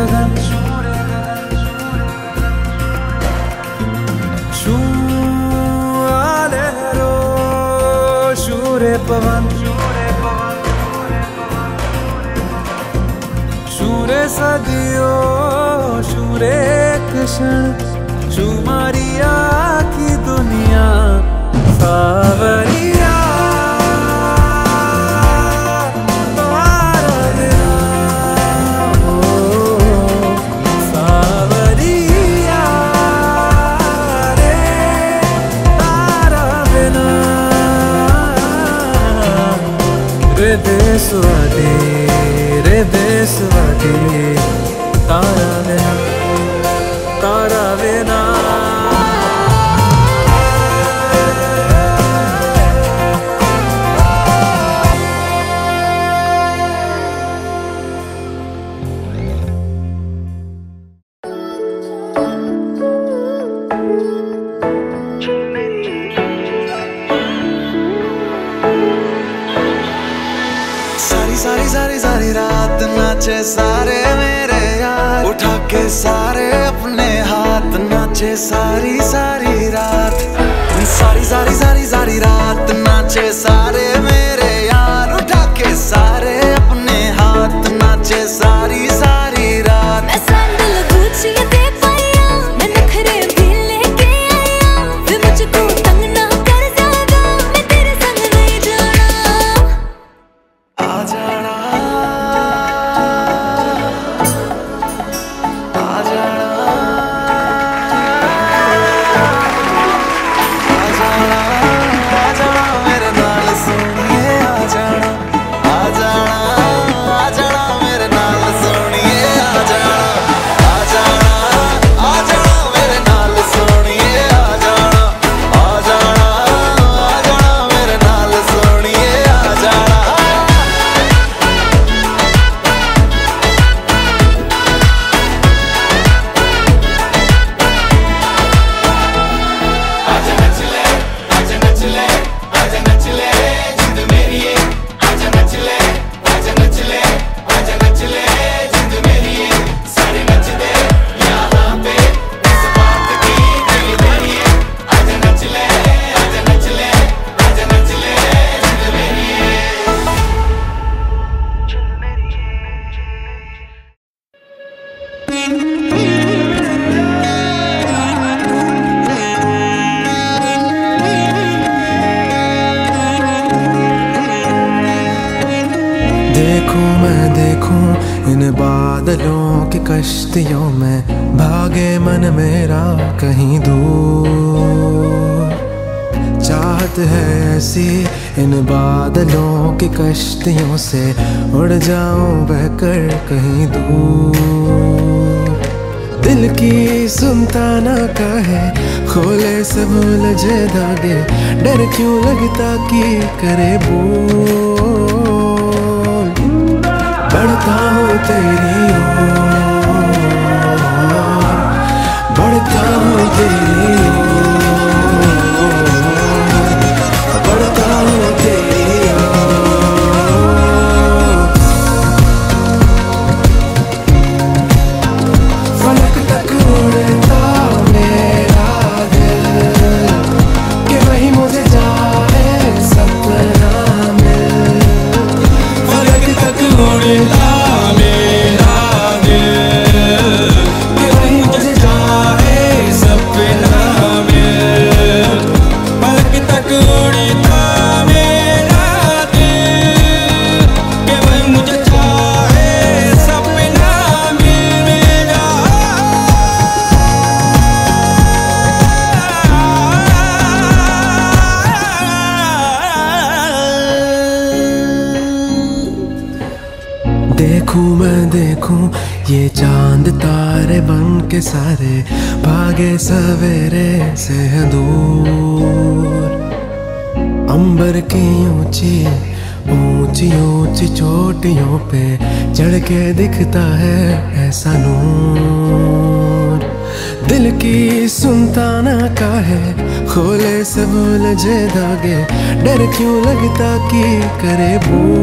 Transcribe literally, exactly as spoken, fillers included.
गगन छू आले रो शूरे पवन शूरे सदियों शूरे क्षण छू मारिया की दुनिया सावरिया रे देशवादी रे देशवादी तारा बिना तारा बिना सारी सारी सारी रात नाचे सारे मेरे यार, उठा के सारे अपने हाथ नाचे सारी सारी रात। सारी सारी सारी सारी रात नाचे सारे मेरे यार, उठा के सारे अपने हाथ नाचे सारी सारी रात। मैं सैंडल गुच्ची दे पाया, मैं नखरे भी लेके आया, वे मुझको तंग ना कर ज्यादा, मैं तेरे संग नहीं जाना। आ जाना देखूं मैं देखूं इन बादलों की कश्तियों में, भागे मन मेरा कहीं दूर। चाहत है ऐसी इन बादलों की कश्तियों से, उड़ जाऊं बहकर कहीं दूर। दिल की सुनता ना कहे, खोले सब उलझे धागे, डर क्यों लगता कि करे बोल। बढ़ता हूँ तेरी ओर, बढ़ता हूँ तेरी ओर, बढ़ता हूँ तेरी ओर। फलक तक उड़ता मेरा दिल, कि वही मुझे जाए सपना मिल। फलक तक उड़ता मेरा दिल, कि वही मुझे जाए सपना मिल। फलक तक उड़ता मेरा दिल, कि वही मुझे जाए सपना मिल मेरा। देखूं मैं देखूं ये चांद तारे बन के सारे, भागे सवेरे से है दूर। अंबर की ऊंची ऊंची ऊंची चोटियों पे चढ़ के दिखता है ऐसा नूर। दिल की सुनता ना काहे, खोले सब उलझे धागे, डर क्यों लगता कि करे बोल।